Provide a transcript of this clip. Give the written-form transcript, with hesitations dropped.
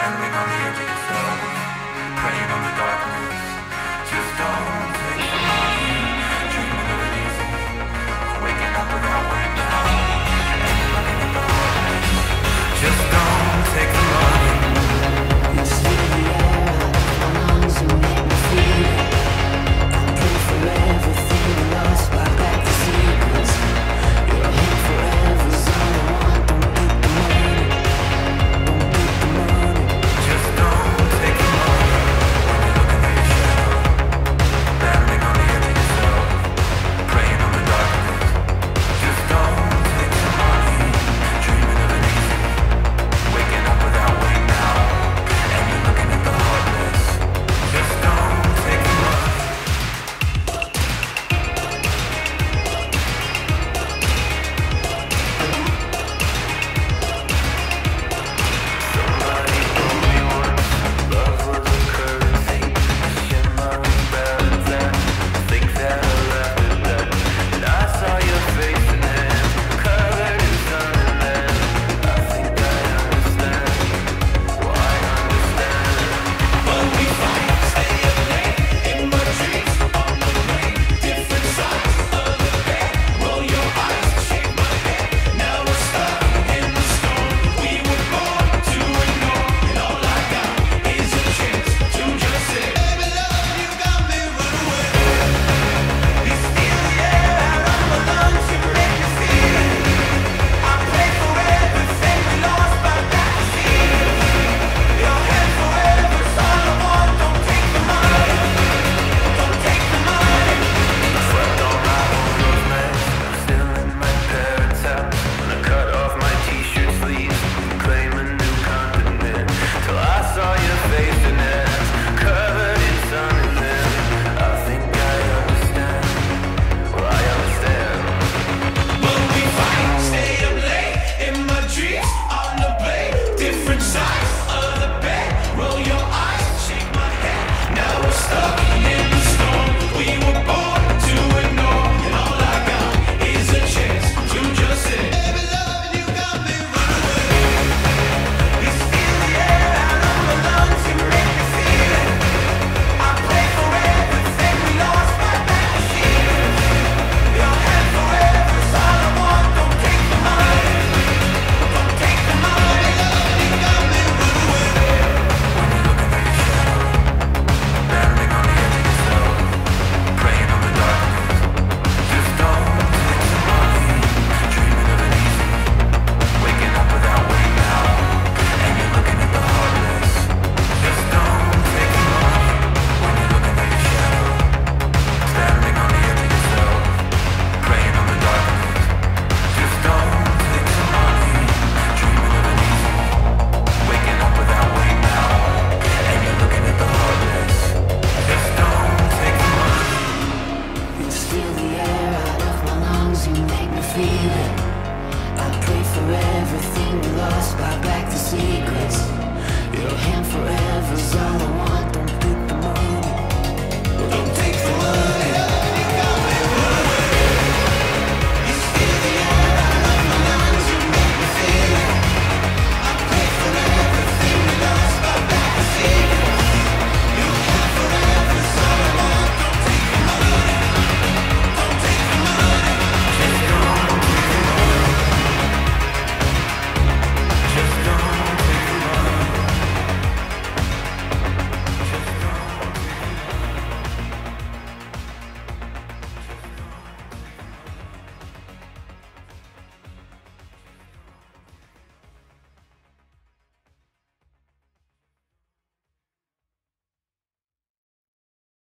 standing on the edge of yourself, praying on the darkness. Just don't take the money, dreaming of it easy, waking up without weight now, and you're looking at the heartless. Just don't take the money. You steal the air out of my lungs, you make me feel it. I pray for everything we lost, buy back the secrets. You're here forever's all I want. Don't take the money, don't take the money. Just don't take the money. When you're looking at your shadow, standing on the edge of yourself, praying on the darkness. Just don't take the money, dreaming of it easy, waking up without weight now, and you're looking at the heartless. Just don't take the money. Somebody told me once, love was a currency. Shimmering bells and think that I left it there. And I saw your face in it, covered in sun, and then I think I understand. Why understand? But we fight, stay up late in my dreams, on the way, different sides of the bed. Roll your eyes, shake my head. Now we're stuck in the storm. We were born to ignore, and all I got is a chance to just say, baby, love, you got me run away. You steal the air out of my lungs, you make me feel it. I pray for everything we lost, but that's it. Your hand forever's all I want. Don't take the money, don't take the money. I slept all night on those nights, still in my parents' house. When I cut off my t-shirt sleeves, claim a new continent, till I saw your face in it, covered in sun, and then I think I understand. Well, I understand. But we fight, stay up late in my dreams, on the blade, different sides of the bed. Roll your eyes, shake my head. Now we're stuck in the storm. We were born to ignore, and all I got is a chance to just say, baby, love, you got me run away. You steal the air out of my lungs, you make me feel it. I pray for everything we lost, but that's it. Your hand forever's all I want. Don't take the money, don't take the money. Love, you got me run away. When you're looking at your shadow, standing on the edge of yourself, praying on the darkness. Just don't take the money, dreaming of it easy, waking up without weight now, and you're looking at the heartless. Just don't take the money. When you're looking at your shadow, standing on the edge of yourself, praying on the darkness. Just don't take the money, dreaming of it easy, waking up without weight now, and you're looking at the heartless. Just don't take the money. You steal the air out of my lungs, you make me feel it. I pray for everything we lost, buy back the secrets. Your hand forever's all I want.